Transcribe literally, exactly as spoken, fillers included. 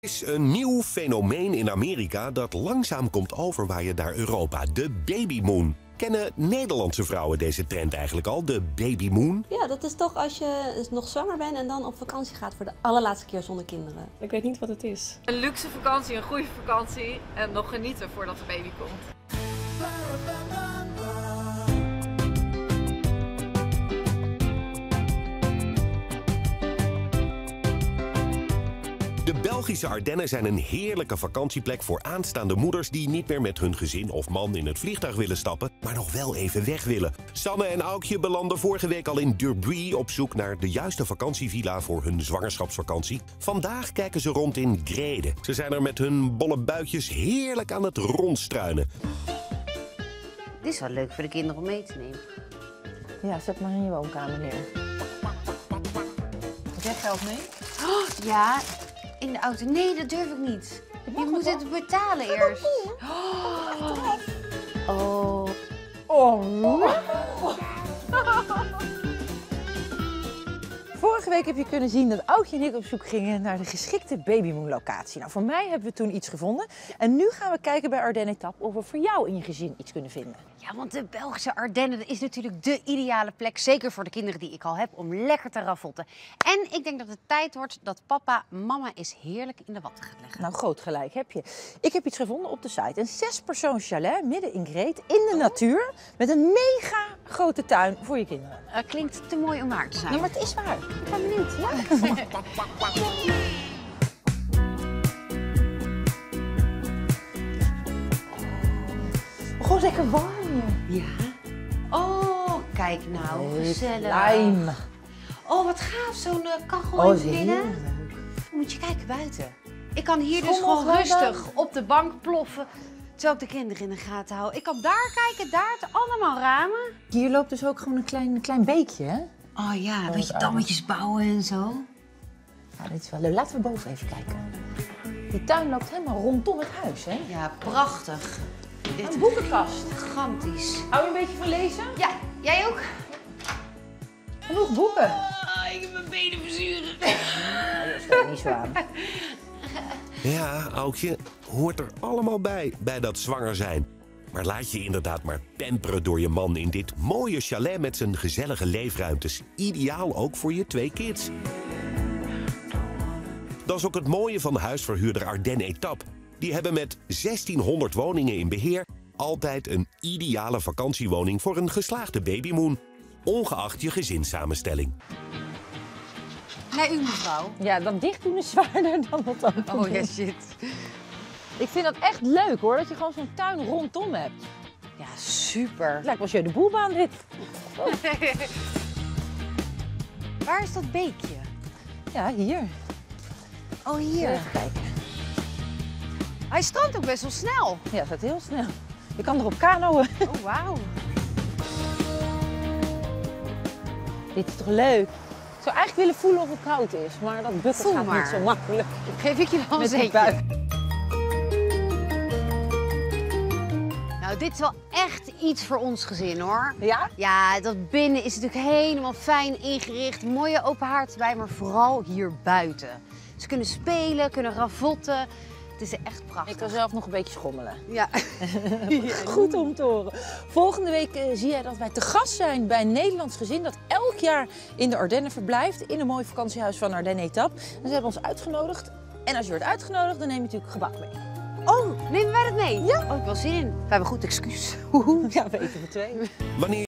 Is een nieuw fenomeen in Amerika dat langzaam komt overwaaien naar Europa. De babymoon. Kennen Nederlandse vrouwen deze trend eigenlijk al, de babymoon? Ja, dat is toch als je nog zwanger bent en dan op vakantie gaat voor de allerlaatste keer zonder kinderen. Ik weet niet wat het is. Een luxe vakantie, een goede vakantie en nog genieten voordat de baby komt. De Belgische Ardennen zijn een heerlijke vakantieplek voor aanstaande moeders die niet meer met hun gezin of man in het vliegtuig willen stappen, maar nog wel even weg willen. Sanne en Aukje belanden vorige week al in Durbry op zoek naar de juiste vakantievilla voor hun zwangerschapsvakantie. Vandaag kijken ze rond in Grede. Ze zijn er met hun bolle buikjes heerlijk aan het rondstruinen. Dit is wel leuk voor de kinderen om mee te nemen. Ja, zet maar in je woonkamer neer. Heb jij geld mee? Oh, ja, in de auto. Nee, dat durf ik niet. Je moet het betalen eerst. Oh. Oh. Vorige week heb je kunnen zien dat Aukje en ik op zoek gingen naar de geschikte babymoon-locatie. Nou, voor mij hebben we toen iets gevonden. En nu gaan we kijken bij Ardennen Tap of we voor jou in je gezin iets kunnen vinden. Ja, want de Belgische Ardennen dat is natuurlijk de ideale plek. Zeker voor de kinderen die ik al heb, om lekker te ravotten. En ik denk dat het tijd wordt dat papa mama eens heerlijk in de watten gaat leggen. Nou, groot gelijk heb je. Ik heb iets gevonden op de site. Een zespersoons chalet midden in Grede, in de natuur. Met een mega grote tuin voor je kinderen. Uh, klinkt te mooi om waar te zijn. Nou, maar het is waar. Ik ben benieuwd. Ja? Gewoon lekker warm hier. Ja. Oh, kijk nou, gezellig. Lijm. Oh, wat gaaf, zo'n uh, kachel Oh, in is heel binnen. leuk. Moet je kijken buiten. Ik kan hier dus Schommel gewoon gewoon rustig op de bank ploffen, terwijl ik de kinderen in de gaten hou. Ik kan daar kijken, daar, het allemaal ramen. Hier loopt dus ook gewoon een klein, klein beekje, hè? Oh ja, een wat beetje aardig. dammetjes bouwen en zo. Ja, dit is wel leuk. Laten we boven even kijken. Die tuin loopt helemaal rondom het huis, hè? Ja, prachtig. Dit Een boekenkast. gigantisch. Hou je een beetje van lezen? Ja, jij ook? Genoeg boeken. Ah, ik heb mijn benen verzuren. Nou, dat staat niet zo aan. Ja, Aukje, hoort er allemaal bij, bij dat zwanger zijn. Maar laat je inderdaad maar pamperen door je man in dit mooie chalet met zijn gezellige leefruimtes. Ideaal ook voor je twee kids. Dat is ook het mooie van huisverhuurder Ardennen Tap. Die hebben met zestienhonderd woningen in beheer altijd een ideale vakantiewoning voor een geslaagde babymoon. Ongeacht je gezinssamenstelling. Nee, u mevrouw. Ja, dat dicht doen is zwaarder dan dat open Oh ja, doen. shit. Ik vind dat echt leuk, hoor. Dat je gewoon zo'n tuin rondom hebt. Ja, super. Het lijkt wel je de boelbaan dit. Waar is dat beekje? Ja, hier. Oh, hier. Even kijken. Hij strandt ook best wel snel. Ja, dat gaat heel snel. Je kan erop kanoën. Oh, wauw. Dit is toch leuk? Ik zou eigenlijk willen voelen of het koud is, maar dat bukken Voel gaat maar. niet zo makkelijk. Geef ik je wel een Met die zetje. buik. Nou, dit is wel echt iets voor ons gezin, hoor. Ja? Ja, dat binnen is natuurlijk helemaal fijn ingericht. Mooie open haard erbij, maar vooral hier buiten. Ze kunnen spelen, kunnen ravotten. Het is echt prachtig. Ik kan zelf nog een beetje schommelen. Ja. Goed om te horen. Volgende week uh, zie jij dat wij te gast zijn bij een Nederlands gezin dat elk jaar in de Ardennen verblijft. In een mooi vakantiehuis van Ardennen Tap. En ze hebben ons uitgenodigd. En als je wordt uitgenodigd, dan neem je natuurlijk gebak mee. Oh, nemen wij dat mee? Ja. Oh, ik heb wel zin in. We hebben een goed excuus. Ja, weten we twee. Wanneer